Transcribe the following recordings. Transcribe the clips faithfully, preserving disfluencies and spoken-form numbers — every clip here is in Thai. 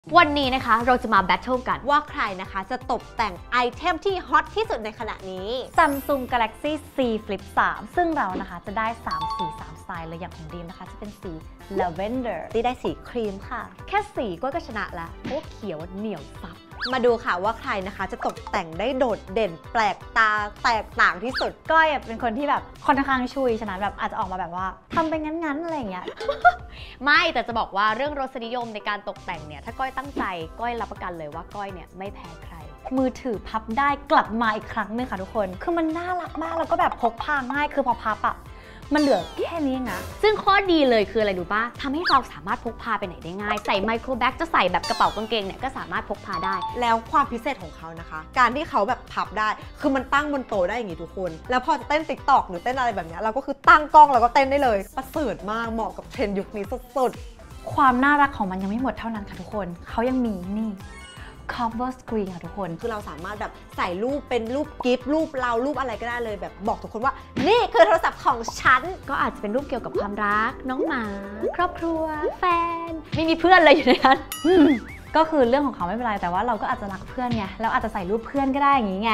วันนี้นะคะเราจะมาแบทเทิลกันว่าใครนะคะจะตกแต่งไอเทมที่ฮอตที่สุดในขณะนี้ Samsung Galaxy Z Flip สามซึ่งเรานะคะจะได้สามสีสามสไตล์เลยอย่างของดีมนะคะจะเป็นสี Lavender ที่ได้สีครีมค่ะแค่สีก็ก็ชนะแล้วเพราะเขียวเหนียวซับมาดูค่ะว่าใครนะคะจะตกแต่งได้โดดเด่นแปลกตาแตกต่างที่สุดก้อยเป็นคนที่แบบค่อนข้างชุยฉะนั้นแบบอาจจะออกมาแบบว่าทำไปงั้นๆอะไรอย่างเงี้ยไม่แต่จะบอกว่าเรื่องรสนิยมในการตกแต่งเนี่ยถ้าก้อยตั้งใจก้อยรับประกันเลยว่าก้อยเนี่ยไม่แพ้ใครมือถือพับได้กลับมาอีกครั้งนึงค่ะทุกคนคือมันน่ารักมากแล้วก็แบบพกพาง่ายคือพอพับอะมันเหลือแค่นี้นะซึ่งข้อดีเลยคืออะไรรู้ป่ะทำให้เราสามารถพกพาไปไหนได้ง่ายใส่ไมโครแบ็กจะใส่แบบกระเป๋ากางเกงเนี่ยก็สามารถพกพาได้แล้วความพิเศษของเขานะคะการที่เขาแบบพับได้คือมันตั้งบนโต๊ะได้อย่างงี้ทุกคนแล้วพอจะเต้นติ๊กต็อกหรือเต้นอะไรแบบนี้เราก็คือตั้งกล้องแล้วก็เต้นได้เลยประเสริฐมากเหมาะกับเทรนด์ยุคนี้สุดๆความน่ารักของมันยังไม่หมดเท่านั้นค่ะทุกคนเขายังมีนี่ cover screen ค่ะทุกคนคือเราสามารถแบบใส่รูปเป็นรูปกิฟต์รูปเรารูปอะไรก็ได้เลยแบบบอกทุกคนว่านี่คือโทรศัพท์ของฉันก็อาจจะเป็นรูปเกี่ยวกับความรักน้องหมาครอบครัวแฟนไม่มีเพื่อนเลยอยู่ในนั้นก็คือเรื่องของเขาไม่เป็นไรแต่ว่าเราก็อาจจะรักเพื่อนไงแล้วอาจจะใส่รูปเพื่อนก็ได้อย่างนี้ไง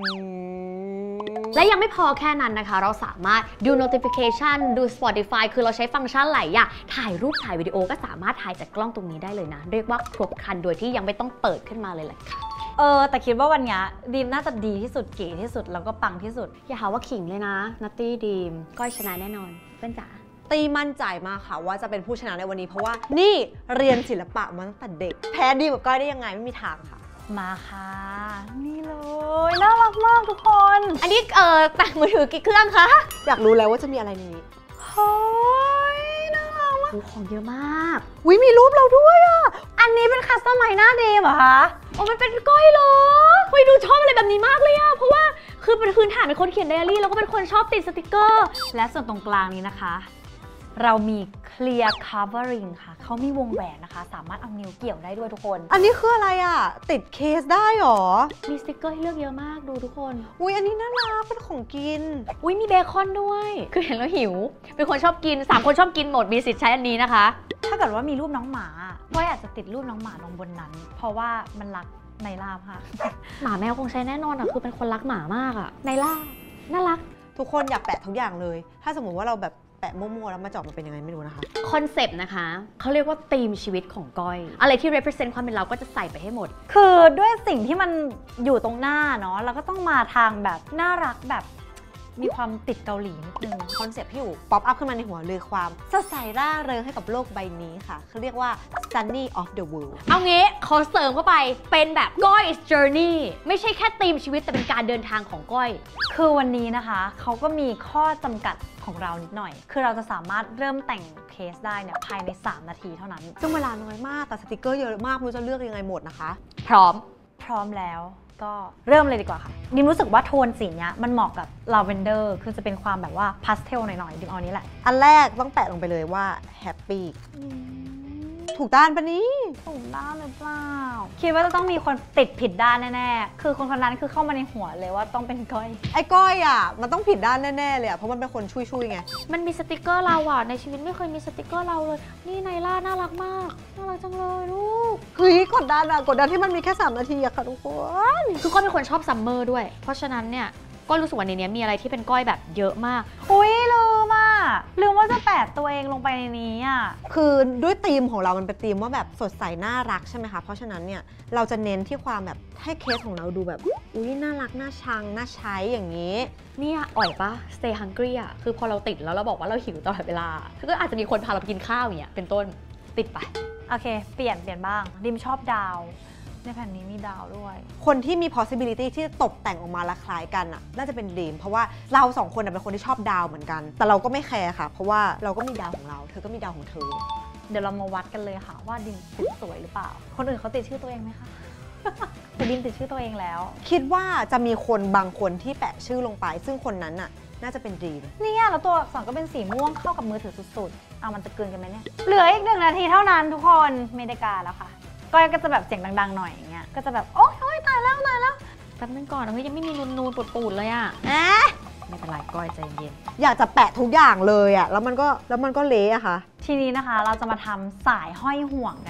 และยังไม่พอแค่นั้นนะคะเราสามารถดู notification ดู Spotify คือเราใช้ฟังก์ชันหลายอย่างถ่ายรูปถ่ายวิดีโอก็สามารถถ่ายจากกล้องตรงนี้ได้เลยนะเรียกว่าครบครันโดยที่ยังไม่ต้องเปิดขึ้นมาเลยแหละค่ะเออแต่คิดว่าวันนี้ดีมน่าจะดีที่สุดเก๋ที่สุดแล้วก็ปังที่สุดอย่าหาว่าขิงเลยนะนัตตี้ดีมก้อยชนะแน่นอนเพื่อนจ๋าตีมั่นใจมากค่ะว่าจะเป็นผู้ชนะในวันนี้เพราะว่านี่เรียนศิลปะมาตั้งแต่เด็กแพ้ดีกว่าก้อยได้ยังไงไม่มีทางค่ะมาค่ะนี่เลยน่ารักมากทุกคนอันนี้เออแต่งมือถือกี่เครื่องคะอยากรู้แล้วว่าจะมีอะไรในนี้เฮ้ยน่ารักมากของเยอะมากวิมีรูปเราด้วยอ่ะอันนี้เป็นคัสตอมไมซ์หน้าดีมเหรอคะโอ้มันเป็นก้อยเหรอเฮ้ยดูชอบอะไรแบบนี้มากเลยอะเพราะว่าคือเป็นพื้นฐานเป็นคนเขียนไดอารี่แล้วก็เป็นคนชอบติดสติกเกอร์และส่วนตรงกลางนี้นะคะเรามี clear covering ค่ะเขามีวงแหวนนะคะสามารถเอานิ้วเกี่ยวได้ด้วยทุกคนอันนี้คืออะไรอ่ะติดเคสได้หรอมีสติกเกอร์ให้เลือกเยอะมากดูทุกคนอุ้ยอันนี้น่ารักเป็นของกินอุ้ยมีเบคอนด้วยคือเห็นแล้วหิวเป็นคนชอบกินสามคนชอบกินหมดมีสิทธิ์ใช้อันนี้นะคะถ้าเกิดว่ามีรูปน้องหมาก้อยอาจจะติดรูปน้องหมาลงบนนั้นเพราะว่ามันรักไนล่าค่ะหมาแมวคงใช้แน่นอนอ่ะคือเป็นคนรักหมามากอ่ะไนล่าน่ารักทุกคนอยากแปะทุกอย่างเลยถ้าสมมติว่าเราแบบแปะมั่วๆแล้วมาจอกมันเป็นยังไงไม่รู้นะคะคอนเซปต์นะคะเขาเรียกว่าธีมชีวิตของก้อยอะไรที่ represent ความเป็นเราก็จะใส่ไปให้หมดคือด้วยสิ่งที่มันอยู่ตรงหน้าเนาะเราก็ต้องมาทางแบบน่ารักแบบมีความติดเกาหลีนิดนึงคอนเซปต์ที่อยู่ป๊อปอัพขึ้นมาในหัวเลยความสดใสร่าเริงให้กับโลกใบนี้ค่ะเขาเรียกว่า sunny of the world เอางี้ขอเสริมเข้าไปเป็นแบบก้อย journey ไม่ใช่แค่ธีมชีวิตแต่เป็นการเดินทางของก้อยคือวันนี้นะคะเขาก็มีข้อจำกัดของเรานิดหน่อยคือเราจะสามารถเริ่มแต่งเคสได้เนี่ยภายในสามนาทีเท่านั้นซึ่งเวลาน้อยมากแต่สติกเกอร์เยอะมากไม่รู้จะเลือกยังไงหมดนะคะพร้อมพร้อมแล้วก็เริ่มเลยดีกว่าค่ะดิมรู้สึกว่าโทนสีนี้มันเหมาะกับลาเวนเดอร์คือจะเป็นความแบบว่าพาสเทลหน่อยๆดิมเอานี้แหละอันแรกต้องแปะลงไปเลยว่าแฮปปี้ถูกด้านปะนี้ถูกด้านหรือเปล่าคิดว่าจะต้องมีคนติดผิดด้านแน่ๆคือคนคนนั้นคือเข้ามาในหัวเลยว่าต้องเป็นก้อยไอ้ก้อยอ่ะมันต้องผิดด้านแน่ๆเลยอ่ะเพราะมันเป็นคนชุยๆไงมันมีสติกเกอร์เราอ่ะในชีวิตไม่เคยมีสติกเกอร์เราเลยนี่ไนล่าน่ารักมากน่ารักจังเลยลูกเฮ้ยกดดันอ่ะกดดันที่มันมีแค่สามนาทีอะค่ะทุกคนคือก้อยเป็นคนชอบซัมเมอร์ด้วยเพราะฉะนั้นเนี่ยก้อยรู้สึกว่าในนี้มีอะไรที่เป็นก้อยแบบเยอะมากอุ้ยลืมอ่ะลืมว่าจะแปะตัวเองลงไปในนี้อ่ะคือด้วยธีมของเรามันเป็นธีมว่าแบบสดใสน่ารักใช่ไหมคะเพราะฉะนั้นเนี่ยเราจะเน้นที่ความแบบให้เคสของเราดูแบบอุ้ยน่ารักน่าชังน่าใช้อย่างนี้เนี่ยอ่อยปะ stay hungry อ่ะคือพอเราติดแล้วเราบอกว่าเราหิวตลอดเวลาก็อาจจะมีคนพาเรากินข้าวอย่างเงี้ยเป็นต้นติดไปโอเคเปลี่ยนเปลี่ยนบ้างดิมชอบดาวในแผ่นนี้มีดาวด้วยคนที่มี possibility ที่จะตกแต่งออกมาละคล้ายกันอ่ะน่าจะเป็นดีมเพราะว่าเราสองคนเป็นคนที่ชอบดาวเหมือนกันแต่เราก็ไม่แคร์ค่ะเพราะว่าเราก็มีดาวของเราเธอก็มีดาวของเธอเดี๋ยวเรามาวัดกันเลยค่ะว่าดิมติดสวยหรือเปล่าคนอื่นเขาติดชื่อตัวเองไหมคะ แต่ดิมติดชื่อตัวเองแล้วคิดว่าจะมีคนบางคนที่แปะชื่อลงไปซึ่งคนนั้นน่ะน่าจะเป็นดีมเนี่ยแล้วตัวอักษรก็เป็นสีม่วงเข้ากับมือถือสุดๆเอามันจะเกินกันไหมเนี่ยเหลืออีกหนึ่งนาทีเท่านั้นทุกคนไม่ได้การแล้วค่ะก้อยก็จะแบบเสียงดังๆหน่อยอย่างเงี้ยก็จะแบบโอ๊ยโอ๊ยตายแล้วตายแล้วแป๊บนึงก่อนเฮ้ยยังไม่มีนูนๆปูดๆเลยอ่ะเอ๊ะไม่เป็นไรก้อยใจเย็นอยากจะแปะทุกอย่างเลยอ่ะแล้วมันก็แล้วมันก็เละอะค่ะทีนี้นะคะเราจะมาทำสายห้อยห่วงกันค่ะ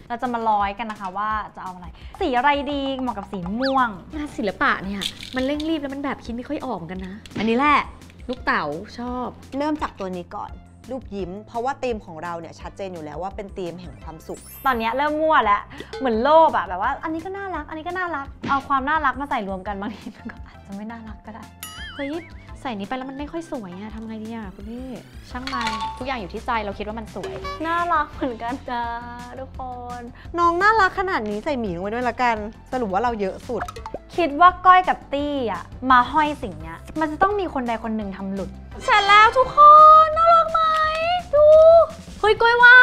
เราจะมาร้อยกันนะคะว่าจะเอาอะไรสีอะไรดีเหมาะกับสีม่วงงานศิลปะเนี่ยมันเร่งรีบแล้วมันแบบคิดไม่ค่อยออกกันนะอันนี้แหละลูกเต๋าชอบเริ่มจากตัวนี้ก่อนรูปยิ้มเพราะว่าธีมของเราเนี่ยชัดเจนอยู่แล้วว่าเป็นธีมแห่งความสุขตอนนี้เริ่มมั่วแล้วเหมือนโลภอะแบบว่าอันนี้ก็น่ารักอันนี้ก็น่ารักเอาความน่ารักมาใส่รวมกันบางทีมันก็อาจจะไม่น่ารักก็ได้เฮ้ยใส่นี้ไปแล้วมันไม่ค่อยสวยอะทำไงดีอะคุณพี่ช่างมันทุกอย่างอยู่ที่ใจเราคิดว่ามันสวยน่ารักเหมือนกันนะทุกคนน้องน่ารักขนาดนี้ใส่หมีลงไปด้วยละกันสรุปว่าเราเยอะสุดคิดว่าก้อยกับตี้อะมาห้อยสิ่งนี้มันจะต้องมีคนใดคนหนึ่งทำหลุดเสร็จแล้วทุกคนน่ารักไหมดูเฮ้ยก้อยว่า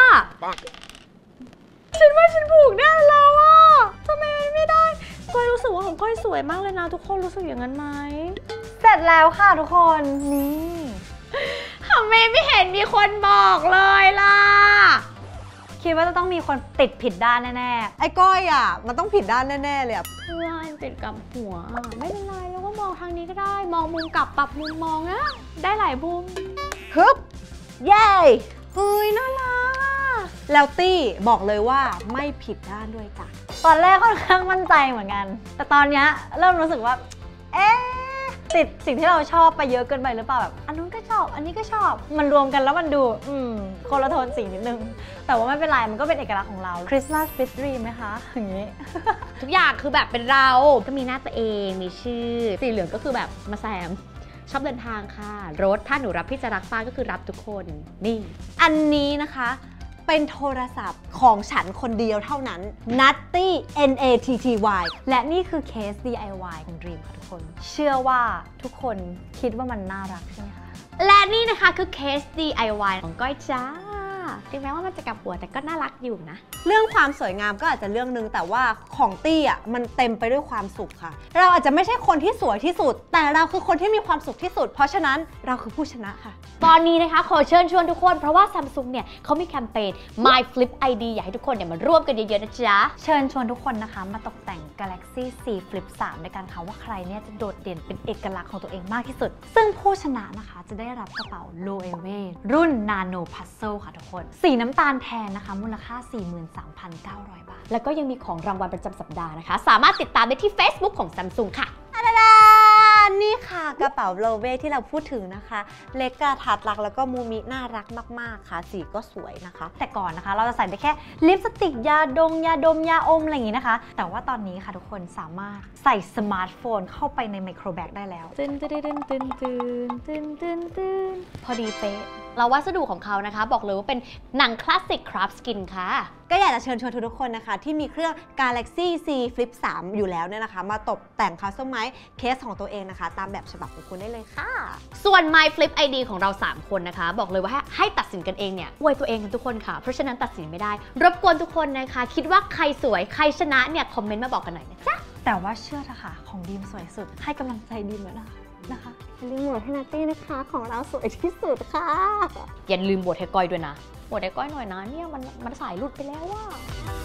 ฉันว่าฉันผูกได้แล้วอะทำไมมันไม่ได้ก้อยรู้สึกว่าของก้อยสวยมากเลยนะทุกคนรู้สึกอย่างนั้นไหมเสร็จแล้วค่ะทุกคนนี่ทำไมไม่เห็นมีคนบอกเลยล่ะคิดว่าจะต้องมีคนติดผิดด้านแน่ๆไอ้ก้อยอ่ะมันต้องผิดด้านแน่ๆเลยอ่ะเพื่อนติดกับหัวไม่เป็นไรแล้วก็มองทางนี้ก็ได้มองมุมกลับปรับมุมมองนะได้หลายมุมฮึบเย้เฮ้ยน่ารักแล้วตี้บอกเลยว่าไม่ผิดด้านด้วยจ้ะตอนแรกค่อนข้างมั่นใจเหมือนกันแต่ตอนนี้เริ่มรู้สึกว่าเอ๊ะติดสิ่งที่เราชอบไปเยอะเกินไปหรือเปล่าแบบอันนู้นก็ชอบอันนี้ก็ชอบมันรวมกันแล้วมันดูอืมคนละโทนสีนิดนึงแต่ว่าไม่เป็นไรมันก็เป็นเอกลักษณ์ของเราคริสต์มาสฟิสตรีไหมคะอย่างนี้ทุกอย่างคือแบบเป็นเราก็มีหน้าตัวเองมีชื่อสีเหลืองก็คือแบบมาแซมชอบเดินทางค่ะรถถ้าหนูรับพี่จะรักป้าก็คือรับทุกคนนี่อันนี้นะคะเป็นโทรศัพท์ของฉันคนเดียวเท่านั้น Natty N A T T Y และนี่คือเคส ดี ไอ วาย ของ Dream ค่ะทุกคนเชื่อว่าทุกคนคิดว่ามันน่ารักใช่ไหมคะและนี่นะคะคือเคส ดี ไอ วาย ของก้อยจ้าถึงแม้ว่ามันจะกลับหัวแต่ก็น่ารักอยู่นะเรื่องความสวยงามก็อาจจะเรื่องนึงแต่ว่าของตี้อ่ะมันเต็มไปด้วยความสุขค่ะเราอาจจะไม่ใช่คนที่สวยที่สุดแต่เราคือคนที่มีความสุขที่สุดเพราะฉะนั้นเราคือผู้ชนะค่ะตอนนี้นะคะขอเชิญชวนทุกคนเพราะว่า Samsung เนี่ยเขามีแคมเปญ My Flip ไอ ดี อยากให้ทุกคนเนี่ยมาร่วมกันเยอะๆนะจ๊ะเชิญชวนทุกคนนะคะมาตกแต่ง Galaxy ซี Flip สาม ในการค่ะว่าใครเนี่ยจะโดดเด่นเป็นเอกลักษณ์ของตัวเองมากที่สุดซึ่งผู้ชนะนะคะจะได้รับกระเป๋า Loewe รุ่น Nano Puzzle ค่ะทุกคนสีน้ำตาลแทนนะคะมูลค่า สี่หมื่นสามพันเก้าร้อย บาทแล้วก็ยังมีของรางวัลประจำสัปดาห์นะคะสามารถติดตามได้ที่ Facebook ของ Samsung ค่ะนี่ค่ะกระเป๋าโลเวที่เราพูดถึงนะคะเล็กกระทัดรักแล้วก็มูมิน่ารักมากๆค่ะสีก็สวยนะคะแต่ก่อนนะคะเราจะใส่ได้แค่ลิปสติกยาดมยาดมยาอมอะไรอย่างนี้นะคะแต่ว่าตอนนี้ค่ะทุกคนสามารถใส่สมาร์ทโฟนเข้าไปในไมโครแบกได้แล้วตึนตึนตึนตึนตึนตึนตึนตึนพอดีเป๊ะเราวัสดุของเขานะคะบอกเลยว่าเป็นหนังคลาสสิกคราฟต์สกินค่ะก็อยากจะเชิญชวนทุกคนนะคะที่มีเครื่อง Galaxy Z Flip สาม อยู่แล้วเนี่ยนะคะมาตกแต่งคัสตอมไมซ์เคสของตัวเองนะคะตามแบบฉบับของคุณได้เลยค่ะส่วน My Flip ไอ ดี ของเราสามคนนะคะบอกเลยว่าให้ตัดสินกันเองเนี่ยอวยตัวเองกันทุกคนค่ะเพราะฉะนั้นตัดสินไม่ได้รบกวนทุกคนนะคะคิดว่าใครสวยใครชนะเนี่ยคอมเมนต์มาบอกกันหน่อยนะจ๊ะแต่ว่าเชื่อเถอะค่ะของดีมสวยสุดให้กำลังใจดีมแล้วนะคะนะคะอย่าลืมโหวตให้นัตตี้นะคะของเราสวยที่สุดค่ะอย่าลืมโหวตให้ก้อยด้วยนะโหวตให้ก้อยหน่อยนะเนี่ยมันมันสายหลุดไปแล้วว่า